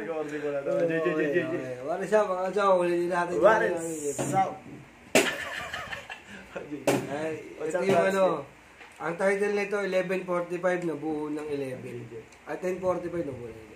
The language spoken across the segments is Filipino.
recording ko na to. What is up mga chow? Ulitin natin. What is up? Ito yung ano, ang title nito 11:45 na buo ng 11. At 10:45 na buo ng 11.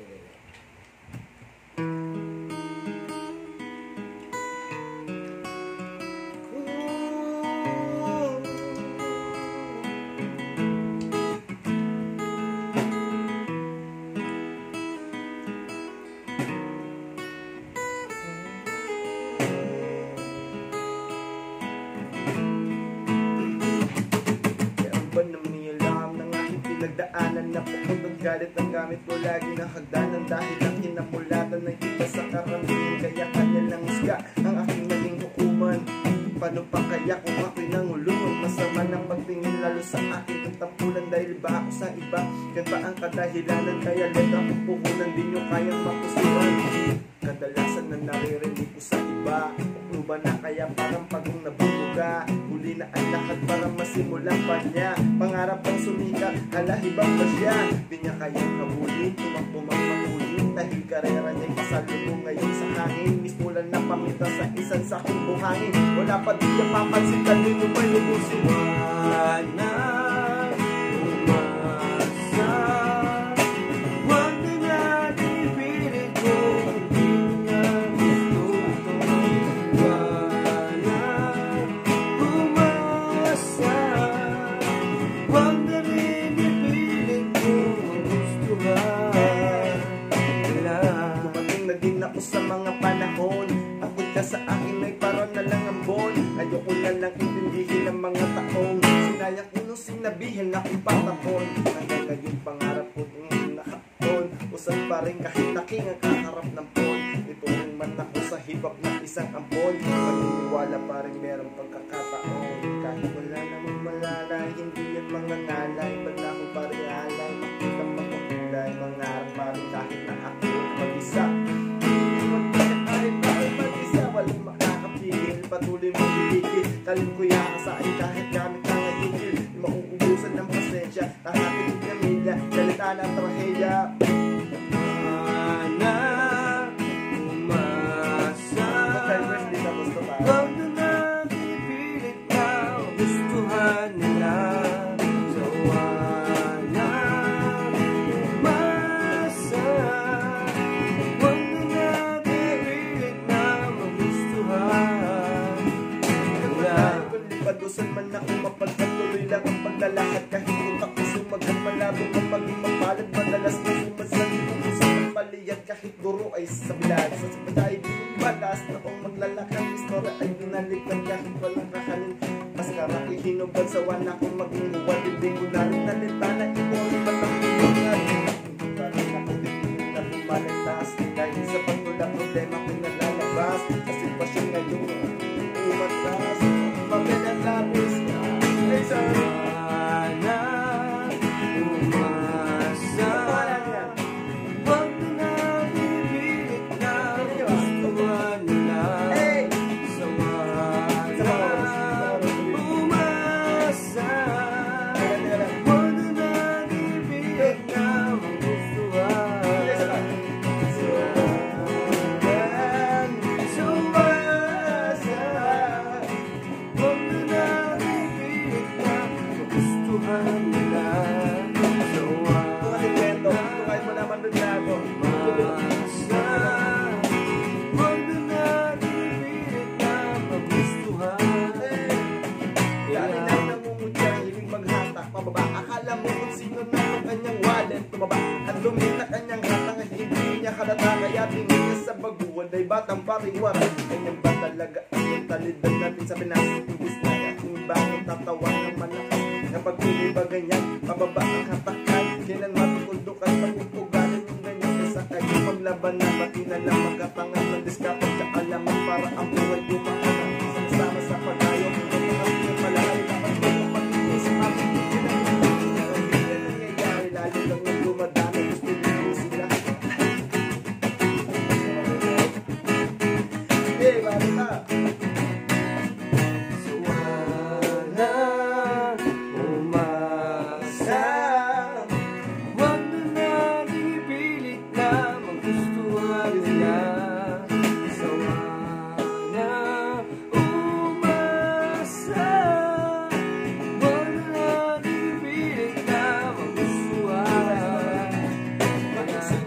Nagdaanan na pukod ng galit ng gamit ko lagi ng hagdanan dahil ang kinamulatan ng iba sa karamihan kaya kanya lang isga ang aking naging hukuman. Paano pa kaya kung ako'y nangulungan? Masama ng pagtingin lalo sa akin ng tampulan dahil ba ako sa iba? Yan ba ang kadahilanan kaya letra kong puhunan di nyo kayang mapusuan? Kadalasan na naririnig ko sa iba, ano ba na kaya parang pagong nabubuga? Huli na ang lahat para masimulan pa niya. Pangarap ang sumikat, halahibang ba siya? Di niya kayang habulin, tumakbumang mahulin dahil karera niya'y pasalubong ngayon sa hangin. Mismulan na pamita sa isang sakong buhangin. Wala pa di niya papansin, kanino may lubusin. Wala sa mga panahon, abot ka sa akin ay parang na lang ang bon. Ayoko na lang intindihin ang mga taong sinayang ko nung sinabihin na kong patapon. Hanggang ngayon pangarap ko nakapon, usan pa rin kahit taking ang kaharap ng pon. Ito rin man ako sa hip-hop na isang ampon, maniniwala pa rin merong pagkakataon. Kahit wala namang malalay, hindi yan mga ngalay, bala akong parialay, makita magpakulay, mangarap pa rin kahit na ako mag-isa. Patuloy mong bibigil, talim ko yaka sa akin kahit gamit na ngayigil. Di mauubusan ng pasensya, tahating ng pamilya, galita ng trahedya. Sana umasa, huwag na natin ipilit na gustuhan nila. Padusan man ako mapagpatuloy lang ang paglalakad kahit utak ko sumagat malabo ang maging mapalad madalas na sumasali kung sa paliyad kahit duro ay sabilad sa sabay di batas na kung maglalakad istorya ay binalikan kahit walang kahalin mas karaki hinubad sa wana kung maging huwad hindi ko na rin nalita na ito ay batang hinungan hindi pa rin ako din na lumalantas kahit sa patulang problema ko nalalabas sa sitwasyon ngayon umatras pagkalang labis na ay sana umasa, huwag na nabibilit na gustuhan nila. Sana umasa, huwag na nabibilit na gustuhan. Akala mo kung sino na ang kanyang wallet tumaba at lumita kanyang hatang at hindi niya halata kaya tingin niya sa baguan ay batang pariwaran kanyang ba talaga ang talidan natin sa Pinas imbis na aking bakit tatawa ng malakas kapag hindi ba ganyan pababa ang hatakan kailan matutundukan pag-upugalan yung ganyan sa kayo maglaban na pati na lang magkatangan ng diskapag kaalaman para ang buhay dumaan sama sa pag-ayaw ng mga pinapalahay kapag mga mag-inis aking lalo lang yung dumadami gusto nyo sila. Hey, balita! Sana umasa, huwag na natin ipilit na maggustuhan.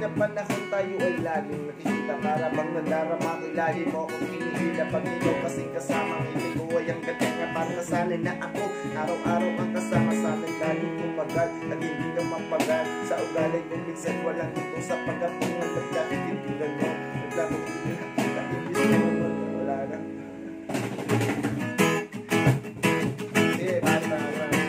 ganyang panahon tayo ay laging nakikita. Para bang nadarama ko'y lagi mo akong hinihila. Pag ikaw kasing kasamang ibig ko ay ang ganda nga. Parang nasanay na ako araw-araw ang kasama. Sana'y laging kumagal at hindi ka mapagal. Sa ugalay mo minsan walang ito. Sa pagkatungan nagdakit tindigan mo. Nagdakit tindigan mo. Wala na. Sige, basta.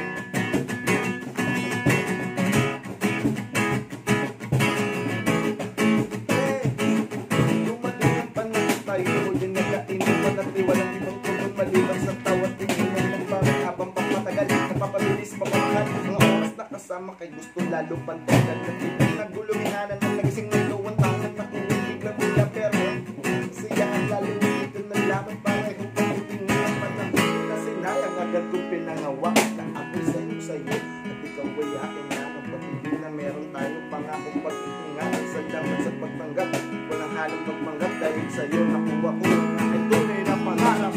Maliban sa tawat tingin na nagparang habang pagmatagal. Napapabilis pagmamahal. Mga oras na kasama kay gusto lalo pantagal. Nagtipid na gulunginanan na nagising ng luwan. Tangan na kumilig na mula pero siyahan lalo dito na lamang parehong pagkuting ng panahon na sinayang agad kong pinangawa na ako'y sa'yo at ikaw ay akin na magpapigil na meron tayo pangakong pag-iinganan sa laman sa pagtanggap. Walang halong pagpanggap dahil sa'yo nakuha ko ang aking tunay na pangarap.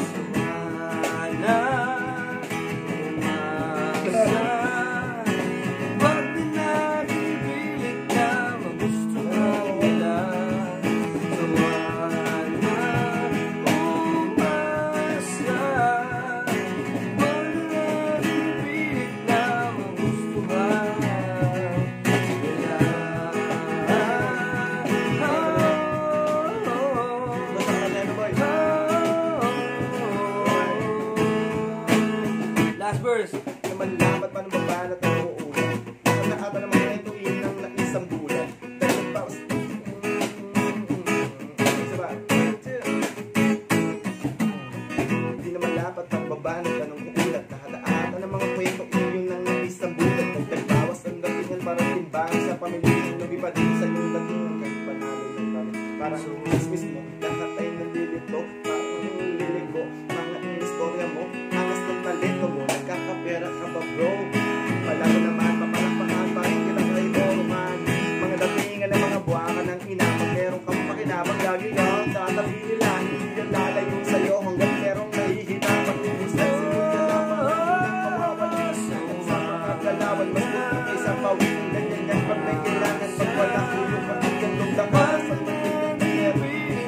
Last verse. Naman lamat pa ng babanat ang uulan. Nakakata naman na ito inang na isang bulan. Dahil nagpapas... Isa ba? Hindi naman lapat ang babanat ka ng uulan. Nakataata ng mga kwento iyon ng na isang bulan. Nagbawas ang datingan para timbang sa pamilya. Lumipad din sa iyong datingan kahit panalo ng kami. Parang mismis mo, lahat ay nalilito. Parang naliligo, mga istorya mo. Angas ng talento mo. Pera ka ba bro? Wala mo naman, papalakpakan pa rin kita kay Boroman. Mga datingan ng mga buwakan ng inabang. Meron kang pakinabang, lagi kang tatabi nila. Hindi ka lalayo sa'yo hanggang merong nahihirapan. Minsan sinunod ka lang mawawalin. Sa mga galawan, mas buto kaysa pawin. Ganyan yan pag may kailangan. Pag walang tulong, pakinggan nung lakas. Sa pagpilin na meron.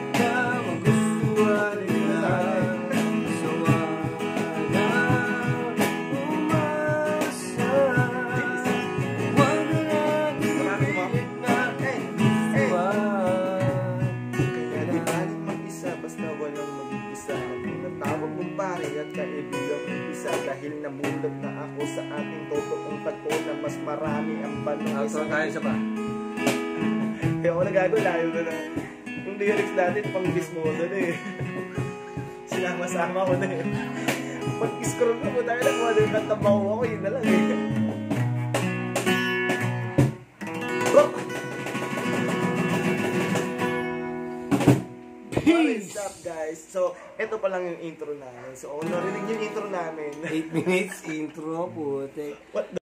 At kaibigang isa dahil namulat na ako sa ating totoong tagpo na mas marami ang banong isa. Tayo sa ba? Kaya ako nagagulayo ko na yung lyrics natin pang bismodo na eh. Sinama-sama ko na eh. Pag-scroll ko tayo na kung ano yung katabaw ako, yun na lang eh. What's up guys? So, ito pa lang yung intro namin. So, kung narinig yung intro namin 8 minutes intro, putik. What the